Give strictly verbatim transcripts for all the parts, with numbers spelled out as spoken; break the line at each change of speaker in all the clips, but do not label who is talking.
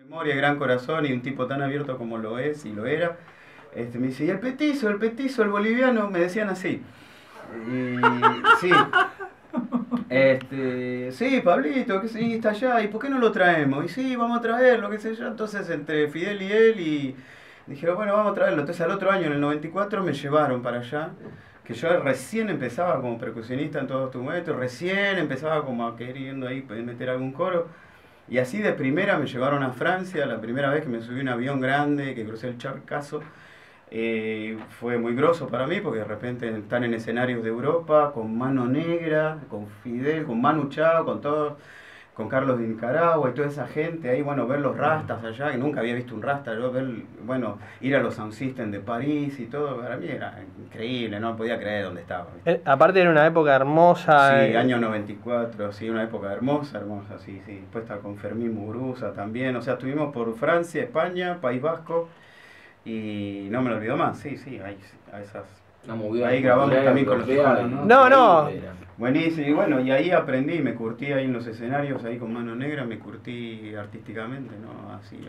Memoria, gran corazón y un tipo tan abierto como lo es y lo era. Este, me dice, y el petizo, el petizo, el boliviano, me decían así. Y sí, este, sí, Pablito, que sí, está allá, ¿y por qué no lo traemos? Y sí, vamos a traerlo, qué sé yo. Entonces, entre Fidel y él, y dijeron, bueno, vamos a traerlo. Entonces, al otro año, en el noventa y cuatro, me llevaron para allá. Que yo recién empezaba como percusionista en todos tus momentos, recién empezaba como a queriendo ahí meter algún coro. Y así de primera me llevaron a Francia, la primera vez que me subí a un avión grande, que crucé el Charcazo. Eh, fue muy groso para mí porque de repente están en escenarios de Europa con Mano Negra, con Fidel, con Manu Chao, con todos, con Carlos de Nicaragua y toda esa gente ahí, bueno, ver los rastas allá, que nunca había visto un rasta, yo ver, bueno, ir a los Sound System de París y todo, para mí era increíble, no podía creer dónde estaba.
Eh, aparte era una época hermosa.
Sí,
eh,
año noventa y cuatro, sí, una época hermosa, hermosa, sí, sí. Después está con Fermín Muguruza también, o sea, estuvimos por Francia, España, País Vasco y no me lo olvido más, sí, sí, ahí, a esas... Ahí grabamos también con los tejanos, ¿no?
No, no.
Buenísimo, y bueno, y ahí aprendí, me curtí ahí en los escenarios, ahí con Mano Negra, me curtí artísticamente, ¿no? Así,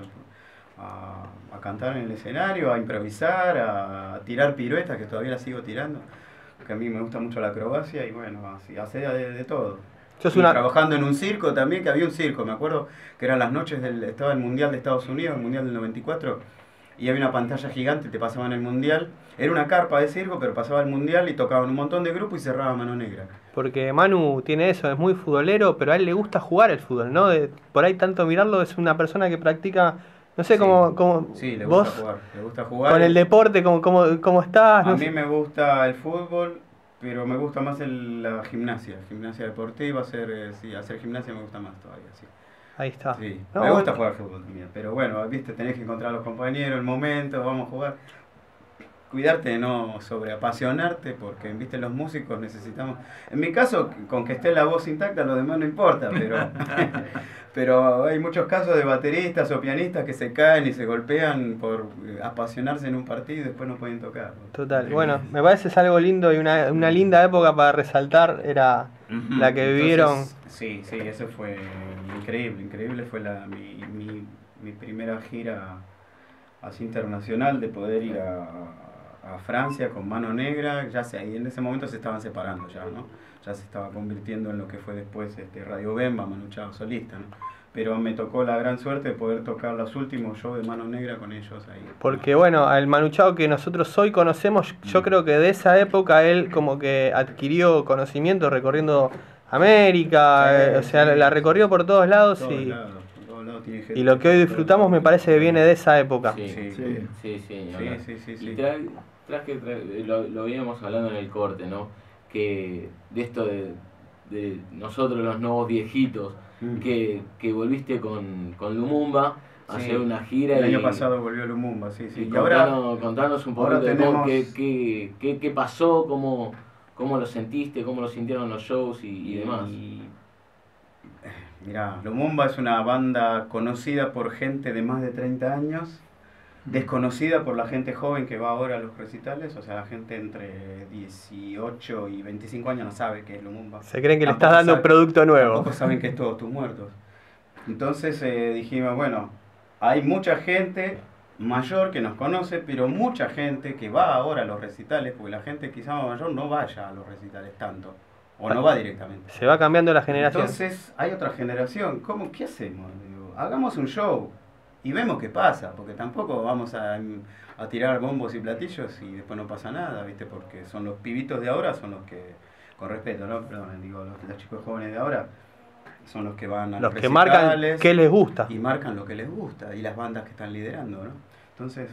a, a cantar en el escenario, a improvisar, a tirar piruetas, que todavía las sigo tirando, que a mí me gusta mucho la acrobacia, y bueno, así, hacer de, de todo. Y una... trabajando en un circo también, que había un circo, me acuerdo que eran las noches del, estaba el Mundial de Estados Unidos, el Mundial del noventa y cuatro, y había una pantalla gigante, te pasaban el mundial, era una carpa de circo, pero pasaba el mundial y tocaban un montón de grupos y cerraba Mano Negra.
Porque Manu tiene eso, es muy futbolero, pero a él le gusta jugar el fútbol, ¿no? De, por ahí tanto mirarlo, es una persona que practica, no sé,
sí,
cómo, cómo
sí, le
vos
gusta jugar, le gusta jugar.
Con el deporte, ¿cómo, cómo, cómo estás?
A
No
mí
sé.
me gusta el fútbol, pero me gusta más el, la gimnasia, gimnasia deportiva, hacer, eh, sí, hacer gimnasia me gusta más todavía, sí.
Ahí está.
Sí,
no,
me gusta jugar fútbol también, pero bueno, viste, tenés que encontrar a los compañeros, el momento, vamos a jugar. Cuidarte de no sobreapasionarte, porque viste, los músicos necesitamos. En mi caso, con que esté la voz intacta, lo demás no importa, pero, pero hay muchos casos de bateristas o pianistas que se caen y se golpean por apasionarse en un partido y después no pueden tocar.
Total, bueno, me parece es algo lindo y una, una linda época para resaltar, era uh-huh. la que vivieron.
Entonces, sí, sí, eso fue increíble, increíble fue la, mi, mi, mi primera gira así internacional de poder ir a, a Francia con Mano Negra, ya sé, y en ese momento se estaban separando ya, ¿no? Ya se estaba convirtiendo en lo que fue después este, Radio Bemba, Manu Chao solista, ¿no? Pero me tocó la gran suerte de poder tocar los últimos shows de Mano Negra con ellos ahí.
Porque bueno, al Manu Chao que nosotros hoy conocemos, yo creo que de esa época él como que adquirió conocimiento recorriendo América, sí, eh, o sea, sí, la recorrió por todos lados todos y... Lados. Y lo que hoy disfrutamos me parece que viene de esa época.
Sí, sí, sí. sí, sí, sí, sí, sí, sí. Y tras, tras que tra lo, lo veníamos hablando en el corte, ¿no? Que de esto de, de nosotros los nuevos viejitos, mm. que, que volviste con, con Lumumba a sí, hacer una gira.
El
y,
año pasado volvió Lumumba, sí, sí.
Y, y contanos, ahora, contanos un poco de tenemos... qué, qué, qué, qué pasó, cómo, cómo lo sentiste, cómo lo sintieron los shows y, y demás. Y,
mirá, Lumumba es una banda conocida por gente de más de treinta años, desconocida por la gente joven que va ahora a los recitales, o sea, la gente entre dieciocho y veinticinco años no sabe qué es Lumumba.
Se creen que tampoco le estás dando un producto nuevo.
Tampoco saben que es Todos Tus Muertos. Entonces eh, dijimos, bueno, hay mucha gente mayor que nos conoce, pero mucha gente que va ahora a los recitales, porque la gente quizá mayor no vaya a los recitales tanto. O no va directamente.
Se va cambiando la generación.
Entonces hay otra generación. ¿Cómo? ¿Qué hacemos? Digo, hagamos un show y vemos qué pasa, porque tampoco vamos a, a tirar bombos y platillos y después no pasa nada, ¿viste? Porque son los pibitos de ahora, son los que, con respeto, ¿no? Perdón, digo, los, los chicos jóvenes de ahora son los que van a
los, los que marcan qué les gusta.
Y marcan lo que les gusta, y las bandas que están liderando, ¿no? Entonces...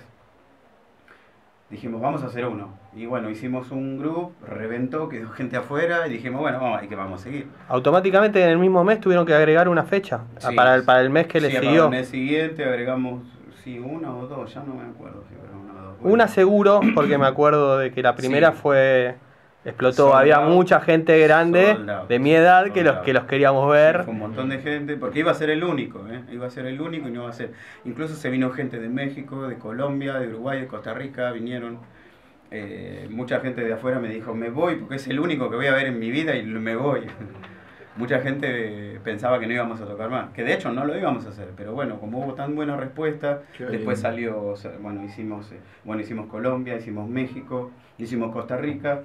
dijimos, vamos a hacer uno. Y bueno, hicimos un grupo, reventó, quedó gente afuera y dijimos, bueno, vamos, ¿y qué vamos a seguir?
Automáticamente en el mismo mes tuvieron que agregar una fecha sí, para, el, para el mes que sí, le siguió.
Para el mes siguiente agregamos, sí, una o dos, ya no me acuerdo si era una o dos.
Bueno. Una seguro, porque me acuerdo de que la primera sí. fue... explotó, soldado, había mucha gente grande soldado, de mi edad soldado. que los que los queríamos ver.
Sí, fue un montón de gente, porque iba a ser el único, ¿eh? Iba a ser el único y no iba a ser. Incluso se vino gente de México, de Colombia, de Uruguay, de Costa Rica, vinieron. Eh, mucha gente de afuera me dijo, me voy porque es el único que voy a ver en mi vida y me voy. mucha gente pensaba que no íbamos a tocar más, que de hecho no lo íbamos a hacer, pero bueno, como hubo tan buena respuesta, Qué después bien. salió, bueno, hicimos, bueno, hicimos Colombia, hicimos México, hicimos Costa Rica,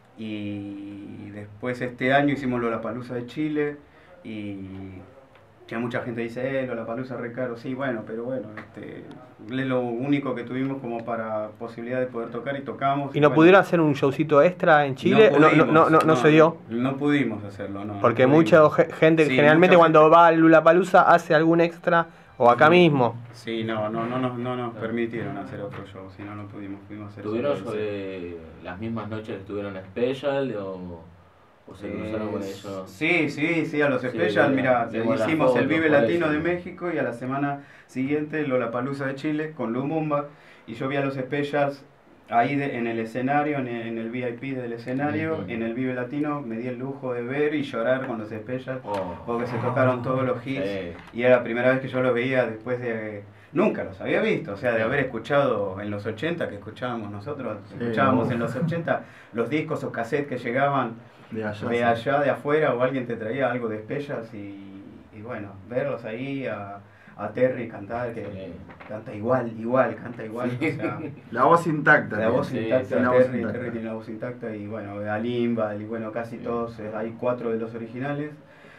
y después este año hicimos Lollapalooza de Chile, y ya mucha gente dice, eh, Lollapalooza re caro, sí, bueno, pero bueno, este, es lo único que tuvimos como para posibilidad de poder tocar y tocamos.
¿Y,
y
no
bueno,
pudieron hacer un showcito extra en Chile?
No, pudimos,
no, no, no, no, no se dio.
No pudimos hacerlo, no.
Porque
no
mucha gente
sí,
generalmente
mucha
cuando
gente...
va a Lollapalooza hace algún extra o acá
no,
mismo.
Sí, no, no, no, no, no nos permitieron hacer otro show, si no, no pudimos, pudimos hacer
¿Tuvieron sobre las mismas noches que estuvieron Special o, o se cruzaron eh, con ellos?
Sí, sí, sí, a los Special, sí, mira, hicimos el Vive Latino de México y a la semana siguiente Lollapalooza de Chile con Lumumba, y yo vi a los Specials ahí de, en el escenario, en el, en el V I P del escenario, uh-huh. En el Vive Latino me di el lujo de ver y llorar con los Specials, oh. porque se tocaron todos los hits, sí. Y era la primera vez que yo los veía después de... Nunca los había visto, o sea, de haber escuchado en los ochenta, que escuchábamos nosotros, sí, escuchábamos no. en los ochenta los discos o cassettes que llegaban de allá, de, allá, de afuera, o alguien te traía algo de Specials, y, y bueno, verlos ahí a... a Terry cantar, que sí. Canta igual, igual, canta igual, sí. O sea,
la voz intacta.
La voz
sí,
intacta,
sí,
Terry,
la voz intacta.
Terry tiene la voz intacta, y bueno, a Limba, y bueno, casi sí. todos, eh, hay cuatro de los originales,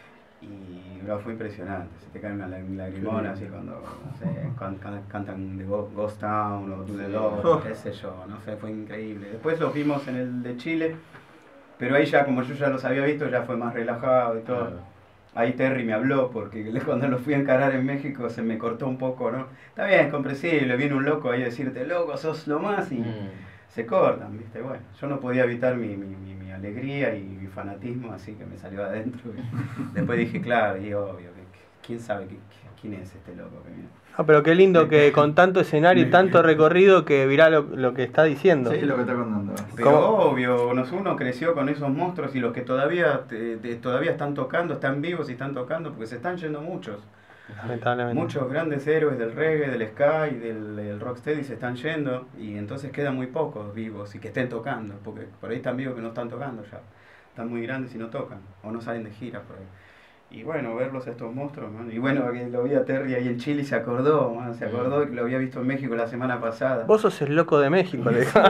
y bro, fue impresionante, se te cae una lagrimona sí. así cuando, no sé, can, can, cantan de Ghost Town o To The Dog, oh. qué sé yo, no sé, fue increíble. Después los vimos en el de Chile, pero ahí ya, como yo ya los había visto, ya fue más relajado y todo. Claro. Ahí Terry me habló, porque cuando lo fui a encarar en México se me cortó un poco, ¿no? Está bien, es comprensible, viene un loco ahí a decirte, loco, sos lo más, y mm. se cortan, ¿viste? Bueno, yo no podía evitar mi, mi, mi, mi alegría y mi fanatismo, así que me salió adentro. Y después dije, claro, y obvio, que, ¿quién sabe que, quién es este loco que viene?
Ah, pero qué lindo que con tanto escenario y tanto recorrido que virá lo, lo que está diciendo.
Sí, lo que está contando.
Pero ¿cómo? Obvio, uno creció con esos monstruos, y los que todavía te, te, todavía están tocando, están vivos y están tocando, porque se están yendo muchos.
Lamentablemente.
Muchos grandes héroes del reggae, del ska y del, del rocksteady se están yendo, y entonces quedan muy pocos vivos y que estén tocando, porque por ahí están vivos que no están tocando ya. Están muy grandes y no tocan, o no salen de gira por ahí. Y bueno, verlos a estos monstruos, man. Y bueno, lo vi a Terry ahí en Chile y se acordó, man. Se acordó que lo había visto en México la semana pasada.
Vos sos el loco de México, le
sí, sí,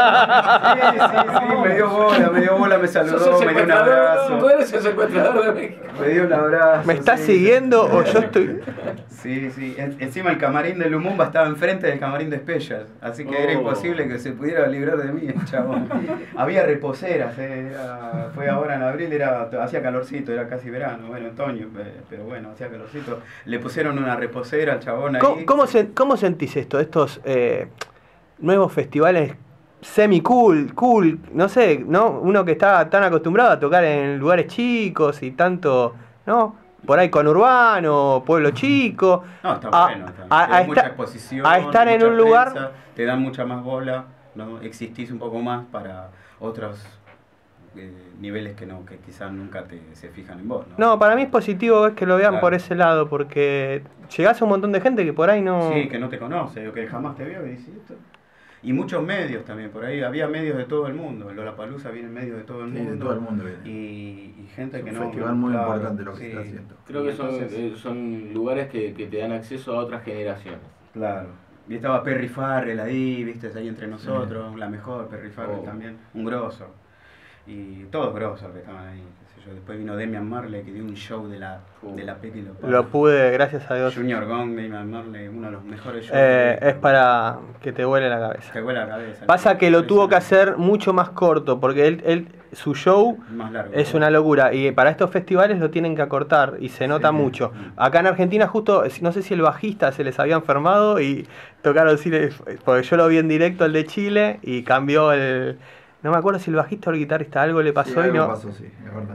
sí, me dio bola, me dio bola, me saludó, me dio un abrazo.
Tú eres el secuestrador de México.
Me dio un abrazo.
¿Me estás
sí,
siguiendo
sí.
o yo estoy...?
Sí, sí. En, encima el camarín de Lumumba estaba enfrente del camarín de Special, así que oh. era imposible que se pudiera librar de mí, chabón. Había reposeras, eh, era, fue ahora en abril, era hacía calorcito, era casi verano, bueno, otoño, pero bueno, hacía calorcito. Le pusieron una reposera al chabón ahí.
¿Cómo, cómo, se, cómo sentís esto, estos eh, nuevos festivales semi-cool, cool, no sé, ¿no? Uno que está tan acostumbrado a tocar en lugares chicos y tanto, ¿no? Por ahí con urbano, pueblo chico.
No, está a, bueno. Está.
A, a,
mucha exposición,
a estar en un
prensa,
lugar.
Te dan mucha más bola, ¿no? Existís un poco más para otros eh, niveles que no que quizás nunca te, se fijan en vos, ¿no?
No, para mí es positivo es que lo vean
claro.
por ese lado, porque llegás a un montón de gente que por ahí no.
Sí, que no te conoce, o que jamás te vio y dices esto. Y muchos medios también, por ahí había medios de todo el mundo. En Lollapalooza vienen medios de todo el mundo.
Sí, de todo el mundo viene.
Y, y gente
es
que
un
no...
Un festival muy
claro,
importante lo que
sí.
se está haciendo.
Creo que son, eh, son lugares que, que te dan acceso a otras generaciones.
Claro. Y estaba Perry Farrell ahí, viste, ahí entre nosotros, sí. La mejor Perry Farrell oh. también, un grosso. Y todos grosos que estaban ahí. Yo. Después vino Damian Marley, que dio un show de la, uh. de la Peque Lo,
lo pude, gracias a Dios.
Junior Gong, Damian Marley, uno de los mejores shows.
Eh, es para que te vuele la cabeza.
Te vuele la cabeza.
Pasa que lo tuvo que hacer mucho más corto, porque él, él su show
más largo,
es
¿no?
una locura. Y para estos festivales lo tienen que acortar y se nota sí, mucho. Sí. Acá en Argentina justo, no sé si el bajista se les había enfermado y tocaron cine, porque yo lo vi en directo el de Chile y cambió el... No me acuerdo si el bajista o el guitarrista algo le pasó
sí, algo
y no.
pasó, sí, es verdad.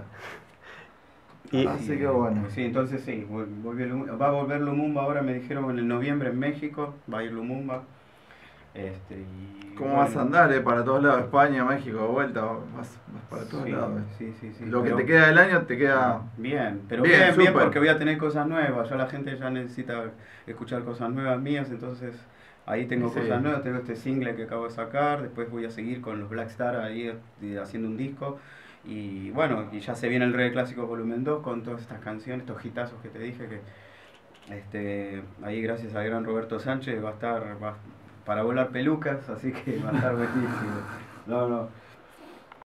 Y,
Así que bueno.
Sí, entonces sí, volvió, va a volver Lumumba ahora, me dijeron en el noviembre en México, va a ir Lumumba. Este, y,
¿Cómo
bueno,
vas a andar? Eh? Para todos lados, España, México, de vuelta, vas, vas para todos
sí,
lados.
Sí, sí, sí.
Lo
pero,
que te queda del año te queda...
Bien, pero
bien,
bien, bien,
bien
porque voy a tener cosas nuevas, ya la gente ya necesita escuchar cosas nuevas mías, entonces... Ahí tengo sí. cosas nuevas, tengo este single que acabo de sacar, después voy a seguir con los Black Star ahí haciendo un disco Y bueno, y ya se viene el Reggae Clásico Volumen dos con todas estas canciones, estos hitazos que te dije que este ahí gracias al gran Roberto Sánchez va a estar va, para volar pelucas, así que va a estar buenísimo. No, no.